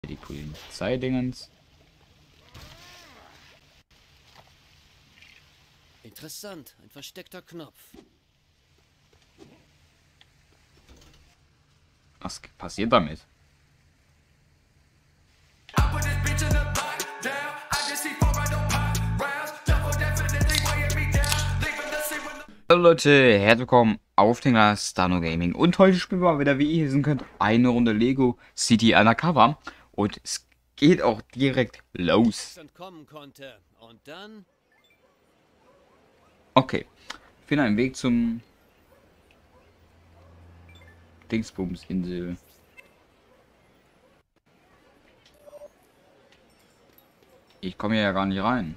Die Polizeidingens. Interessant, ein versteckter Knopf. Was passiert damit? Hallo Leute, herzlich willkommen auf dem Kanal Stano Gaming. Und heute spielen wir wieder, wie ihr sehen könnt, eine Runde Lego City Undercover. Und es geht auch direkt los. Entkommen konnte. Und dann? Okay, ich finde einen Weg zum Dingsbumsinsel. Ich komme hier ja gar nicht rein.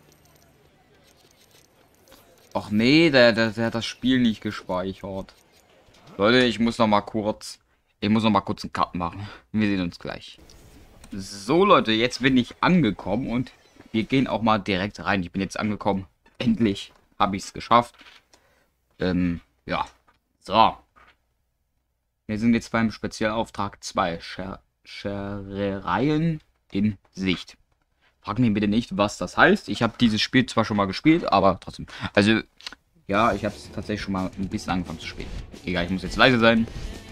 Ach nee, der hat das Spiel nicht gespeichert. Leute, ich muss noch mal kurz einen Cut machen. Wir sehen uns gleich. So Leute, jetzt bin ich angekommen und wir gehen auch mal direkt rein. Ich bin jetzt angekommen. Endlich habe ich es geschafft. Ja. So. Wir sind jetzt beim Spezialauftrag 2. Scherereien in Sicht. Frag mich bitte nicht, was das heißt. Ich habe dieses Spiel zwar schon mal gespielt, aber trotzdem. Also, ja, ich habe es tatsächlich schon mal ein bisschen angefangen zu spielen. Egal, ich muss jetzt leise sein.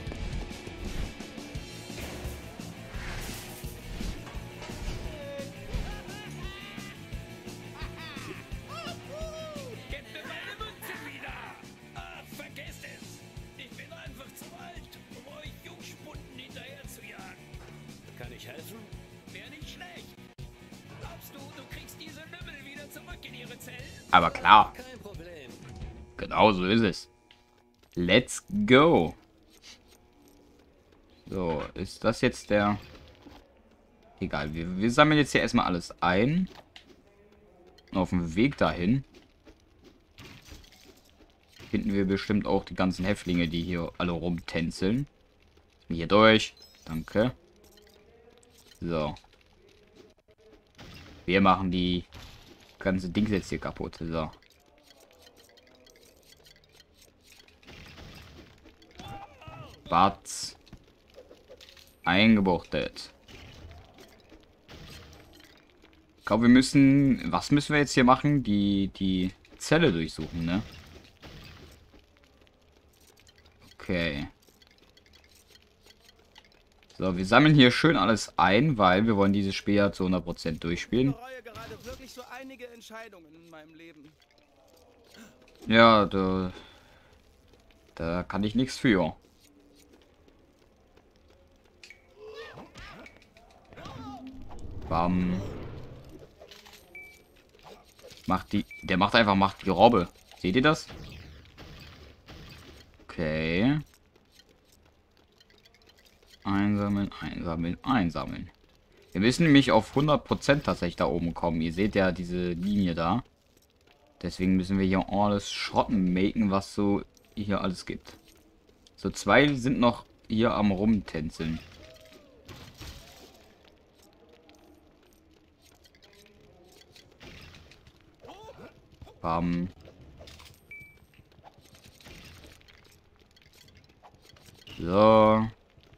Kann ich helfen? Wäre nicht schlecht. Glaubst du, du kriegst diese Lümmel wieder zurück in ihre Zellen? Aber klar, Kein Problem. genau so ist es. Let's go. So, ist das jetzt der... Egal, wir sammeln jetzt hier erstmal alles ein. Und auf dem Weg dahin finden wir bestimmt auch die ganzen Häftlinge, die hier alle rumtänzeln. Hier durch. Danke. So. Wir machen die ganze Dings jetzt hier kaputt. So. Batz. Eingebuchtet. Ich glaube, wir müssen... Was müssen wir jetzt hier machen? Die Zelle durchsuchen, ne? Okay. So, wir sammeln hier schön alles ein, weil wir wollen dieses Spiel ja zu 100% durchspielen. Ich bereue gerade wirklich so einige Entscheidungen in meinem Leben. Ja, da kann ich nichts für. Bam. Der macht die Robbe. Seht ihr das? Okay. Einsammeln, einsammeln, einsammeln. Wir müssen nämlich auf 100% tatsächlich da oben kommen. Ihr seht ja diese Linie da. Deswegen müssen wir hier alles Schrotten machen, was so hier alles gibt. So, 2 sind noch hier am Rumtänzeln. Bam. So.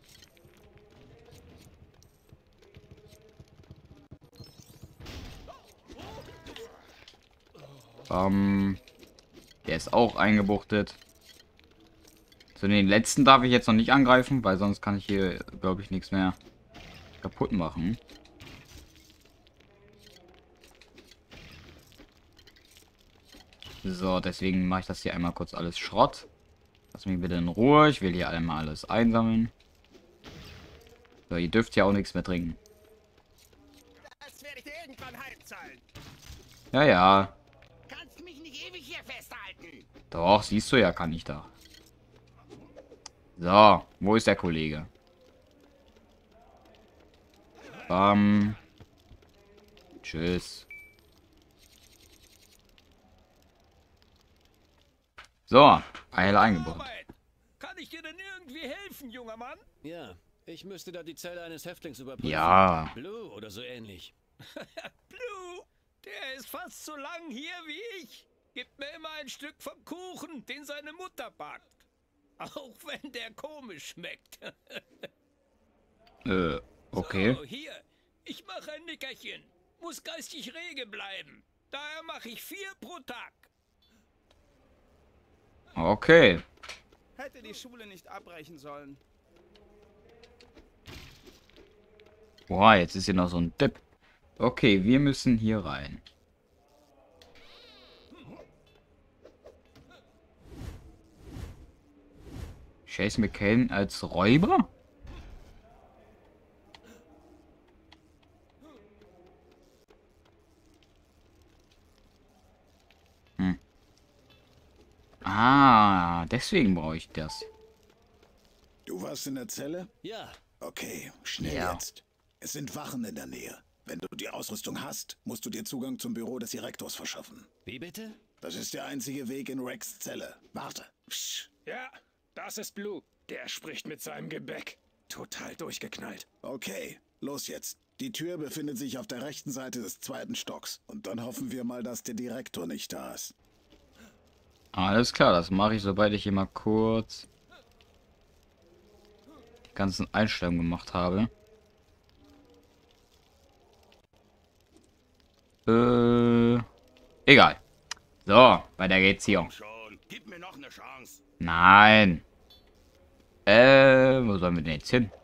Der ist auch eingebuchtet. So, den letzten darf ich jetzt noch nicht angreifen, weil sonst kann ich hier, glaube ich, nichts mehr kaputt machen. So, deswegen mache ich das hier einmal kurz alles Schrott. Lass mich bitte in Ruhe. Ich will hier einmal alles einsammeln. So, ihr dürft ja auch nichts mehr trinken. Das werde ich dir irgendwann heimzahlen. Ja, ja. Kannst mich nicht ewig hier festhalten. Doch, siehst du ja, kann ich da. So, wo ist der Kollege? Tschüss. So, Eile eingebaut. Kann ich dir denn irgendwie helfen, junger Mann? Ja, ich müsste da die Zelle eines Häftlings überprüfen. Ja. Blue oder so ähnlich. Blue, der ist fast so lang hier wie ich. Gibt mir immer ein Stück vom Kuchen, den seine Mutter backt. Auch wenn der komisch schmeckt. Okay. So, hier. Ich mache ein Nickerchen. Muss geistig rege bleiben. Daher mache ich 4 pro Tag. Okay. Hätte die Schule nicht abbrechen sollen. Boah, jetzt ist hier noch so ein Tipp. Okay, wir müssen hier rein. Chase McCain als Räuber? Ah, deswegen brauche ich das. Du warst in der Zelle? Ja, Okay, schnell Ja. jetzt. Es sind Wachen in der Nähe. Wenn du die Ausrüstung hast, musst du dir Zugang zum Büro des Direktors verschaffen. wie bitte? Das ist der einzige Weg in Rex' Zelle. Warte. Psch. Ja, das ist Blue. Der spricht mit seinem Gebäck. Total durchgeknallt. Okay, los jetzt. Die Tür befindet sich auf der rechten Seite des 2. Stocks. Und dann hoffen wir mal, dass der Direktor nicht da ist. Alles klar, das mache ich, sobald ich hier mal kurz die ganzen Einstellungen gemacht habe. Egal. So, weiter geht's hier. Schon, gib mir noch eine Chance. Nein. Wo sollen wir denn jetzt hin?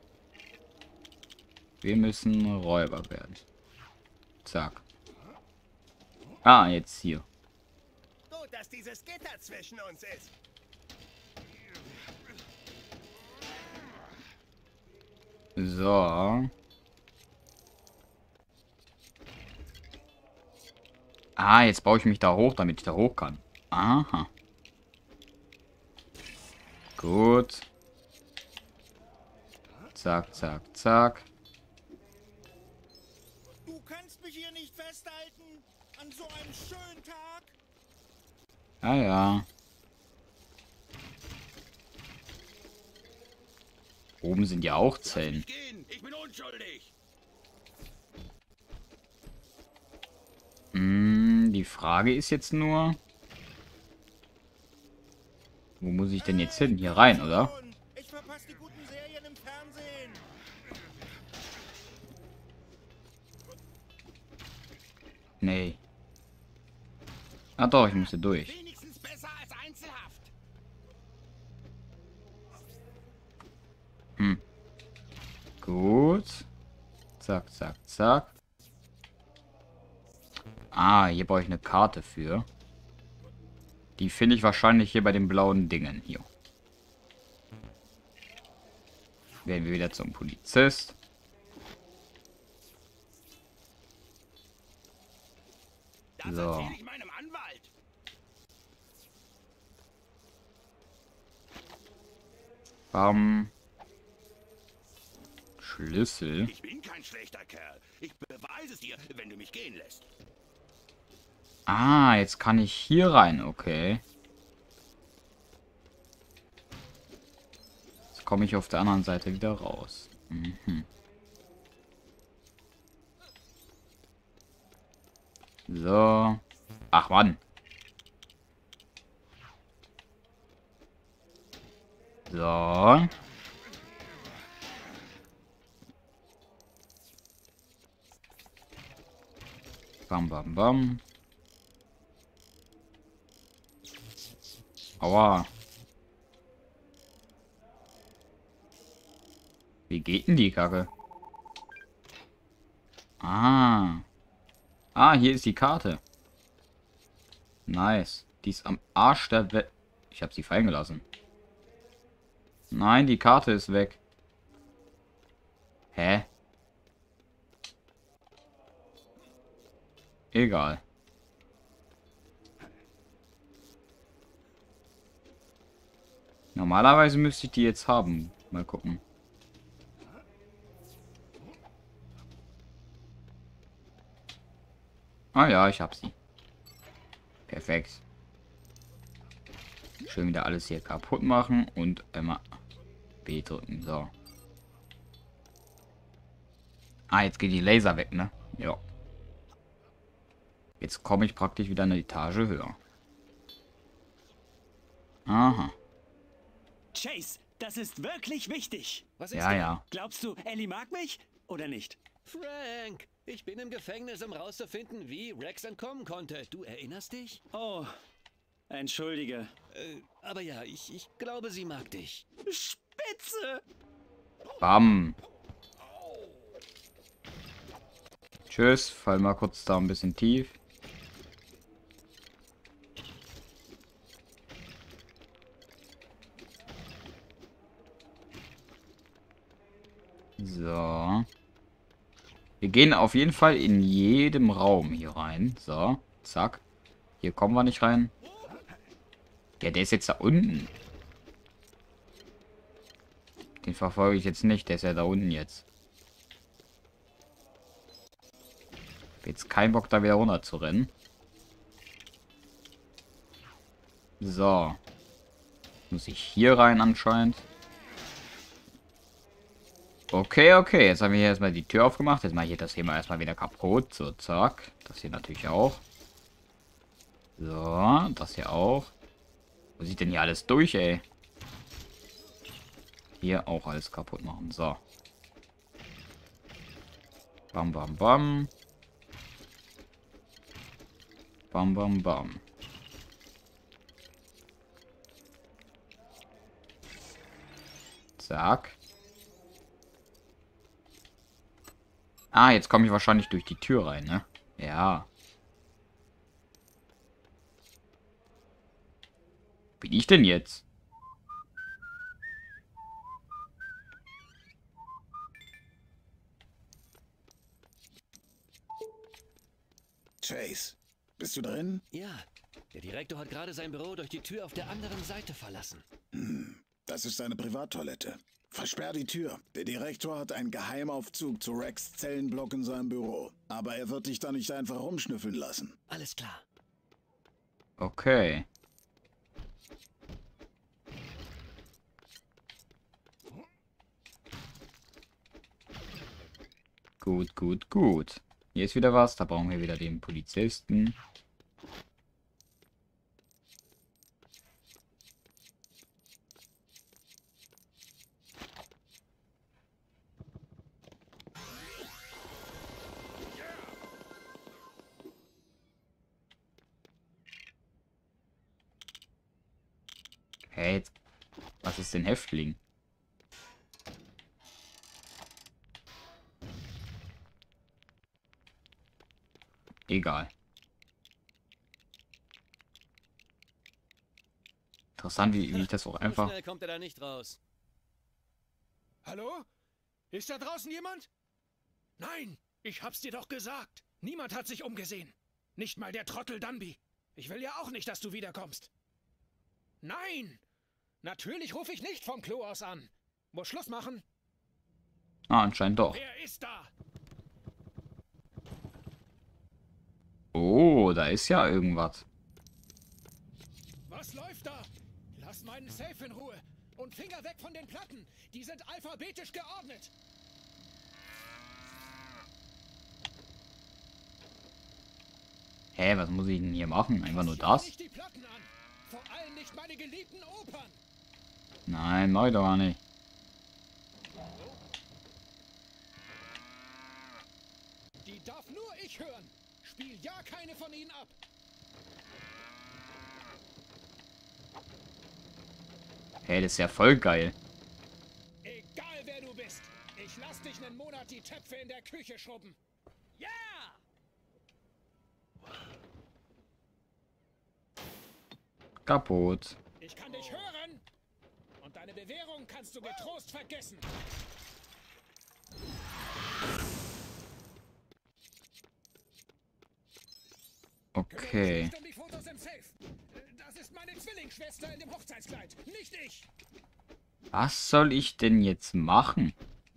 Wir müssen Räuber werden. Zack. Ah, jetzt hier. Gut, dass dieses Gitter zwischen uns ist. So. Ah, jetzt baue ich mich da hoch, damit ich da hoch kann. Aha. Gut. Zack, zack, zack. Du kannst mich hier nicht festhalten. An so einem schönen Tag. Ah ja. Oben sind ja auch Zellen. Gehen, ich bin unschuldig. Die Frage ist jetzt nur... Wo muss ich denn jetzt hin? Hier rein, oder? Ich verpasse die guten Serien im Fernsehen. Nee. Ah doch, ich musste durch. Wenigstens besser als Einzelhaft. Gut. Zack, zack, zack. Ah, hier brauche ich eine Karte für. Die finde ich wahrscheinlich hier bei den blauen Dingen hier. Werden wir wieder zum Polizist. Das So. erzähle ich meinem Anwalt. Bam. Schlüssel. Ich bin kein schlechter Kerl. Ich beweise es dir, wenn du mich gehen lässt. Ah, jetzt kann ich hier rein, okay. Jetzt komme ich auf der anderen Seite wieder raus. Mhm. So. Ach, Mann. So. Bam, bam, bam. Aua. Wie geht denn die Kacke? Ah. Ah, hier ist die Karte. Nice. Die ist am Arsch der Welt. Ich habe sie fallen gelassen. Nein, die Karte ist weg. Hä? Egal. Normalerweise müsste ich die jetzt haben. Mal gucken. Ah ja, ich hab sie. Perfekt. Schön wieder alles hier kaputt machen und einmal B drücken. So. Ah, jetzt geht die Laser weg, ne? Ja. Jetzt komme ich praktisch wieder eine Etage höher. Aha. Chase, das ist wirklich wichtig. Was ist Ja, denn? ja. Glaubst du, Ellie mag mich? oder nicht? Frank, ich bin im Gefängnis, um rauszufinden, wie Rex entkommen konnte. Du erinnerst dich? Oh, entschuldige. Aber ja, ich glaube, sie mag dich. Spitze! Bam. Tschüss. Fall mal kurz da ein bisschen tief. So. Wir gehen auf jeden Fall in jedem Raum hier rein. So. Zack. Hier kommen wir nicht rein. Ja, der ist jetzt da unten. Den verfolge ich jetzt nicht. Der ist ja da unten jetzt. Hab jetzt keinen Bock, da wieder runter zu rennen. So. Muss ich hier rein anscheinend. Okay, okay. Jetzt haben wir hier erstmal die Tür aufgemacht. Jetzt mache ich hier das hier mal erstmal wieder kaputt. So, zack. Das hier natürlich auch. So, das hier auch. Wo sieht denn hier alles durch, ey? Hier auch alles kaputt machen. So. Bam, bam, bam. Bam, bam, bam. Zack. Ah, jetzt komme ich wahrscheinlich durch die Tür rein, ne? Ja. Bin ich denn jetzt? Chase, bist du drin? Ja, der Direktor hat gerade sein Büro durch die Tür auf der anderen Seite verlassen. Das ist seine Privattoilette. Versperr die Tür. Der Direktor hat einen Geheimaufzug zu Rex' Zellenblock in seinem Büro. Aber er wird dich da nicht einfach rumschnüffeln lassen. Alles klar. Okay. Gut, gut, gut. Hier ist wieder was. Da brauchen wir wieder den Polizisten. Hey, jetzt, was ist denn Häftling? Egal. Interessant, wie ich das auch So einfach... schnell kommt er da nicht raus. Hallo? Ist da draußen jemand? Nein, ich hab's dir doch gesagt. Niemand hat sich umgesehen. Nicht mal der Trottel Dunby. Ich will ja auch nicht, dass du wiederkommst. Nein! Natürlich rufe ich nicht vom Klo aus an. Muss Schluss machen. Ah, anscheinend doch. Wer ist da? Oh, da ist ja irgendwas. Was läuft da? Lass meinen Safe in Ruhe. Und Finger weg von den Platten. Die sind alphabetisch geordnet. Hä, was muss ich denn hier machen? Einfach nur Fass das? nicht die Platten an. Vor allem nicht meine geliebten Opern. Nein, mach ich doch gar nicht. Die darf nur ich hören. Spiel ja keine von ihnen ab. Hä, das ist ja voll geil. Egal wer du bist. Ich lass dich einen Monat die Töpfe in der Küche schrubben. Ja! Kaputt. Ich kann dich hören. Und deine Bewährung kannst du getrost vergessen. Okay. Nicht um die Fotos im Safe. Das ist meine Zwillingsschwester in dem Hochzeitskleid. Nicht ich. Was soll ich denn jetzt machen?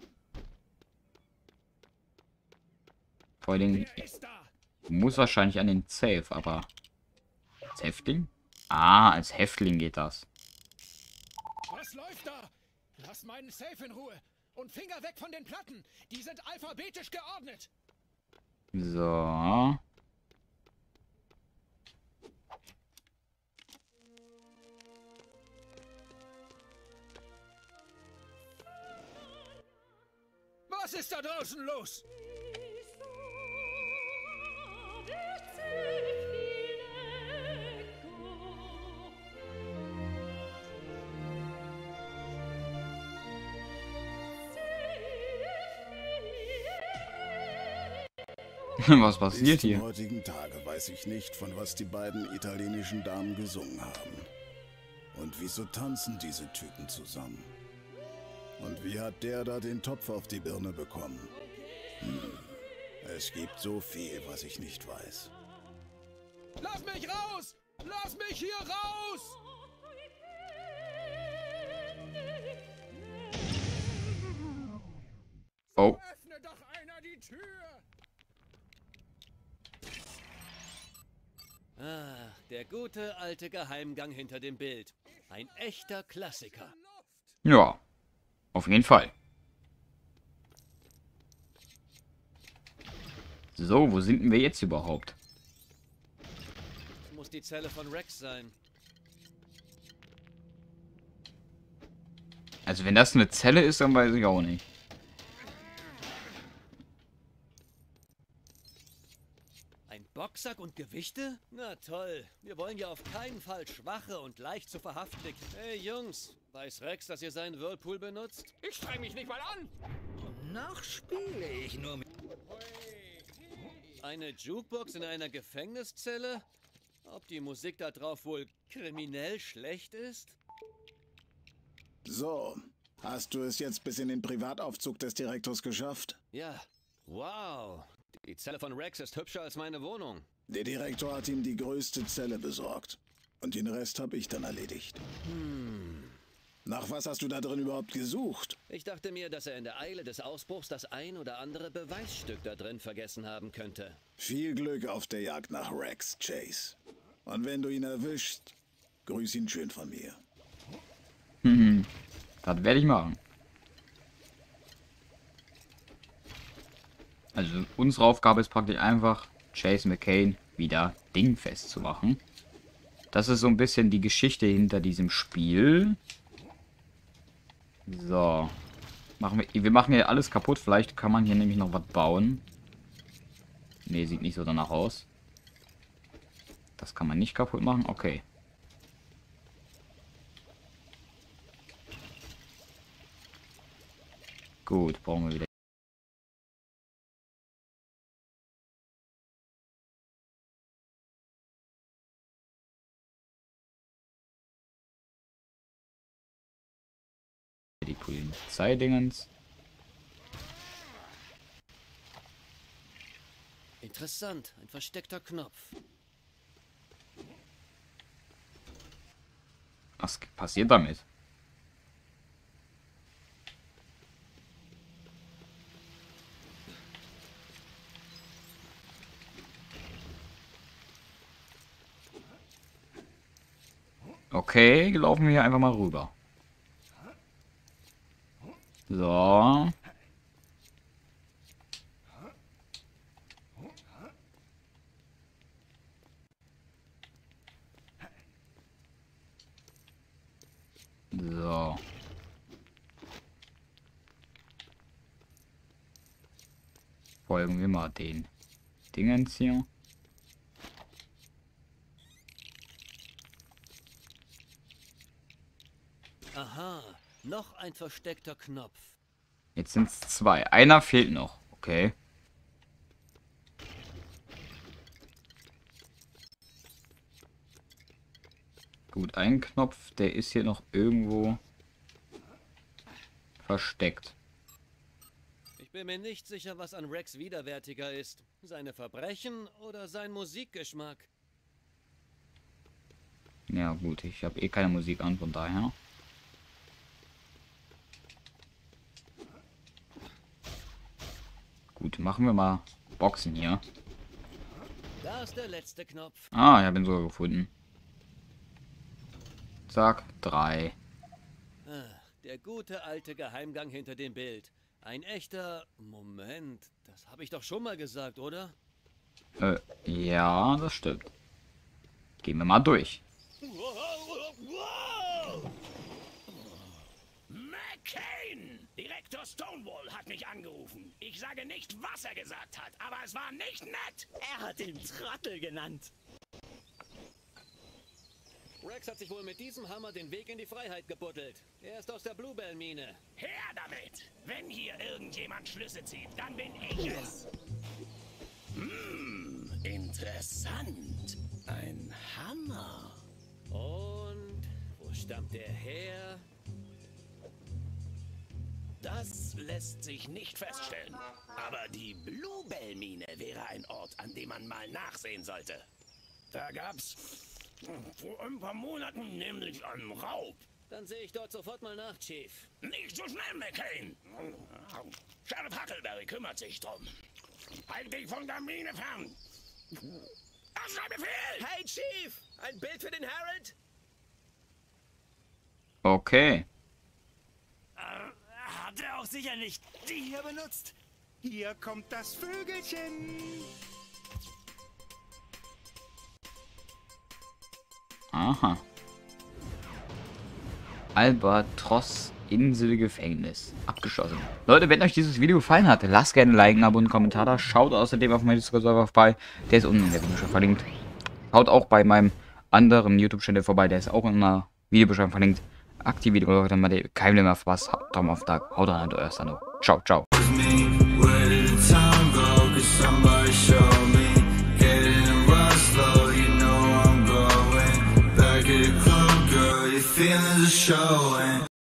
Vor allem, Wer ist da? ich muss wahrscheinlich an den Safe, aber... Als Häftling? Ah, als Häftling geht das. Was läuft da? Lass meinen Safe in Ruhe. Und Finger weg von den Platten. Die sind alphabetisch geordnet. So. Was ist da draußen los? Was passiert Bis zum hier? heutigen Tage weiß ich nicht, von was die beiden italienischen Damen gesungen haben. Und wieso tanzen diese Typen zusammen? Und wie hat der da den Topf auf die Birne bekommen? Es gibt so viel, was ich nicht weiß. Lass mich raus! Lass mich hier raus! Oh, Öffne doch einer die Tür! Ah, der gute alte Geheimgang hinter dem Bild. Ein echter Klassiker. ja. Auf jeden Fall. So, wo sind denn wir jetzt überhaupt? Das muss die Zelle von Rex sein. Also wenn das eine Zelle ist, dann weiß ich auch nicht. Ein Boxsack und Gewichte? Na toll. Wir wollen ja auf keinen Fall schwache und leicht zu verhaftende... Hey Jungs, weiß Rex, dass ihr seinen Whirlpool benutzt? Ich streng mich nicht mal an! Noch spiele ich nur mit... Eine Jukebox in einer Gefängniszelle? Ob die Musik da drauf wohl kriminell schlecht ist? So, hast du es jetzt bis in den Privataufzug des Direktors geschafft? Ja. Wow. Die Zelle von Rex ist hübscher als meine Wohnung. Der Direktor hat ihm die größte Zelle besorgt. Und den Rest habe ich dann erledigt. Nach was hast du da drin überhaupt gesucht? Ich dachte mir, dass er in der Eile des Ausbruchs das ein oder andere Beweisstück da drin vergessen haben könnte. Viel Glück auf der Jagd nach Rex, Chase. Und wenn du ihn erwischst, grüß ihn schön von mir. Das werde ich machen. Also unsere Aufgabe ist praktisch einfach, Chase McCain wieder dingfest zu machen. Das ist so ein bisschen die Geschichte hinter diesem Spiel. So. Wir machen hier alles kaputt. Vielleicht kann man hier nämlich noch was bauen. Ne, sieht nicht so danach aus. Das kann man nicht kaputt machen. Okay. Gut, brauchen wir wieder. Die Polizeidingens. Interessant, ein versteckter Knopf. Was passiert damit? Okay, laufen wir hier einfach mal rüber. So. So. Folgen wir mal den Dingens hier. Aha, noch ein versteckter Knopf. Jetzt sind es 2. Einer fehlt noch. Okay. Gut, ein Knopf, der ist hier noch irgendwo versteckt. Ich bin mir nicht sicher, was an Rex widerwärtiger ist. Seine Verbrechen oder sein Musikgeschmack. Ja gut, ich habe eh keine Musik an, von daher. Gut, machen wir mal Boxen hier. Da ist der letzte Knopf. Ah, ich habe ihn sogar gefunden. Zack, 3. Ah, der gute alte Geheimgang hinter dem Bild. Ein echter... Moment, das habe ich doch schon mal gesagt, oder? Ja, das stimmt. Gehen wir mal durch. McCain! Direktor Stonewall hat mich angerufen. Ich sage nicht, was er gesagt hat, aber es war nicht nett. Er hat ihn Trottel genannt. Rex hat sich wohl mit diesem Hammer den Weg in die Freiheit gebuddelt. Er ist aus der Bluebell-Mine. Her damit! Wenn hier irgendjemand Schlüsse zieht, dann bin ich es. Interessant. Ein Hammer. Und wo stammt der her? Das lässt sich nicht feststellen. Aber die Bluebell-Mine wäre ein Ort, an dem man mal nachsehen sollte. Da gab's vor ein paar Monaten nämlich einen Raub. Dann sehe ich dort sofort mal nach, Chief. Nicht so schnell, McCain. Sheriff Huckleberry kümmert sich drum. Halt dich von der Mine fern. Das ist ein Befehl! Hey, Chief! Ein Bild für den Harold? Okay. Hat er auch sicher nicht die hier benutzt. Hier kommt das Vögelchen. Aha. Albatros Insel Gefängnis. Abgeschlossen. Leute, wenn euch dieses Video gefallen hat, lasst gerne ein Like, ein Abo und einen Kommentar da. Schaut außerdem auf meinen Discord-Server vorbei. Der ist unten in der Videobeschreibung verlinkt. Schaut auch bei meinem anderen YouTube-Channel vorbei. Der ist auch in der Videobeschreibung verlinkt. Aktiviert die Glocke, damit ihr kein mehr verpasst. Daumen auf den Tag. Haut rein, euer Sano. Ciao, ciao.